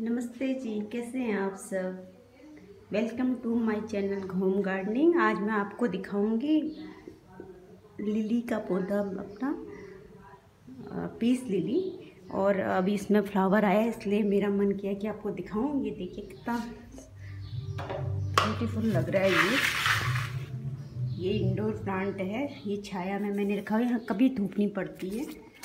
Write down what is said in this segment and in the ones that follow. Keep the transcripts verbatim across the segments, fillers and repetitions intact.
नमस्ते जी, कैसे हैं आप सब। Welcome to my channel home gardening. आज मैं आपको दिखाऊंगी लिली का पौधा, अपना पीस लिली। और अभी इसमें फ्लावर आया है, इसलिए मेरा मन किया कि आपको दिखाऊं। ये देखिए कितना ब्यूटीफुल लग रहा है। ये ये इंडोर प्लांट है। ये छाया में मैंने रखा है, यहाँ कभी धूप नहीं पड़ती है।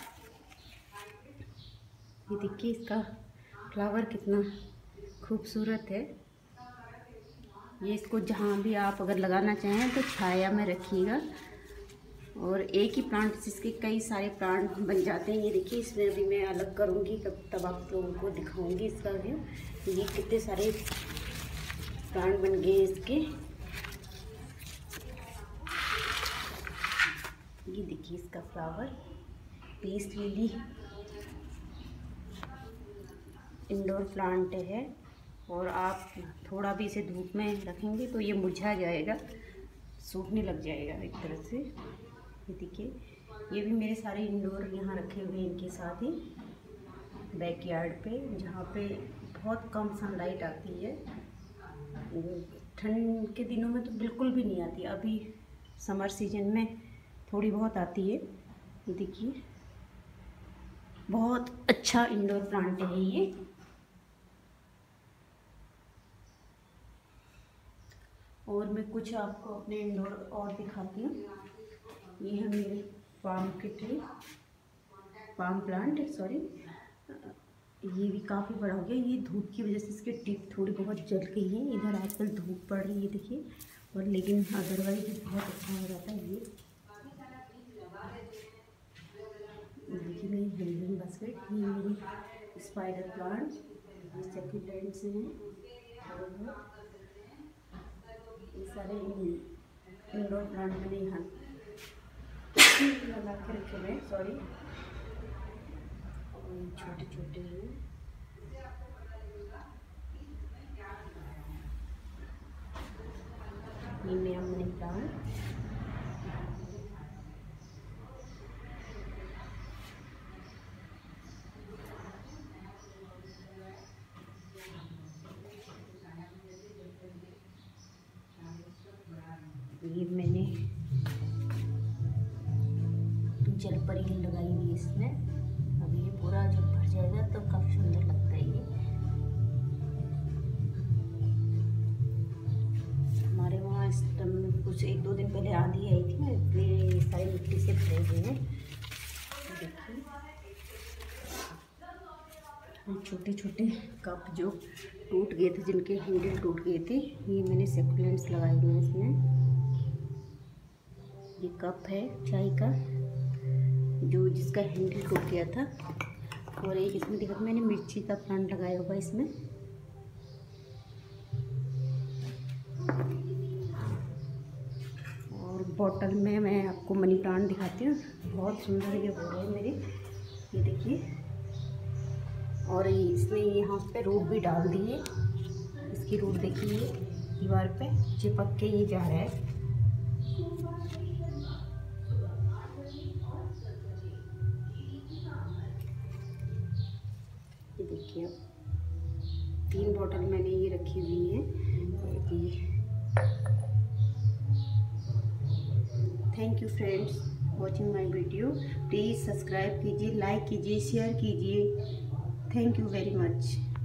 ये देखिए इसका फ्लावर कितना खूबसूरत है। ये इसको जहाँ भी आप अगर लगाना चाहें तो छाया में रखिएगा। और एक ही प्लांट से इसके कई सारे प्लांट बन जाते हैं। ये देखिए इसमें अभी मैं अलग करूँगी, तब तब आप लोगों को दिखाऊंगी इसका व्यू। ये कितने सारे प्लांट बन गए इसके। ये देखिए इसका flower, peace lily indoor plant है। और आप थोड़ा भी इसे धूप में रखेंगे तो ये मुरझा जाएगा, सूखने लग जाएगा एक तरह से। ये देखिए ये भी मेरे सारे इंडोर यहाँ रखे हुए हैं इनके साथ ही बैकयार्ड पे, जहाँ पे बहुत कम सनलाइट आती है। ठंड के दिनों में तो बिल्कुल भी नहीं आती, अभी समर सीजन में थोड़ी बहुत आती है। ये देखिए बहुत अच्छा इंडोर प्लांट है ये। और मैं कुछ आपको अपने इंडोर और दिखाती हूँ। ये है मेरे पाम के ट्री, पाम प्लांट सॉरी। ये भी काफ़ी बड़ा हो गया। ये धूप की वजह से इसके टिप थोड़ी बहुत जल गई है। इधर आजकल धूप पड़ रही है देखिए, और लेकिन अदरवाइज बहुत अच्छा हो जाता है। ये देखिए मेरी हैंगिंग बास्केट, ये मेरी स्पाइडर प्लांट, ये सकुलेंट्स हैं। ये सारे इंडोर प्लांट मैंने यहाँ लगा के रखे हुए हैं, सॉरी। और छोटे छोटे हैं। ये मेरा मनी प्लांट। ये मैंने जलपरी लगाई हुई है इसमें। अभी ये पूरा जब भर जाएगा तो काफ़ी सुंदर लगता है ये। हमारे वहाँ इस टाइम कुछ एक दो दिन पहले आंधी आई थी ना, इसलिए सारी मिट्टी से भरे हुए हैं। देखिए छोटे छोटे कप जो टूट गए थे, जिनके हैंडल टूट गए थे, ये मैंने सकुलेंट्स लगाए हुए हैं इसमें। ये कप है चाय का, जो जिसका हैंडल टूट गया था। और एक इसमें देखो मैंने मिर्ची का प्लांट लगाया हुआ इसमें। और बॉटल में मैं आपको मनी प्लांट दिखाती हूँ, बहुत सुंदर ये हो रहे हैं मेरे। ये देखिए, और इसमें यहाँ पे रूट भी डाल दी है। इसकी रूट देखिए दीवार पे चिपक के ये जा रहा है। ये देखिए तीन बोतल मैंने ये रखी हुई है। Thank you friends watching my video. Please subscribe कीजिए, लाइक कीजिए, शेयर कीजिए। Thank you very much.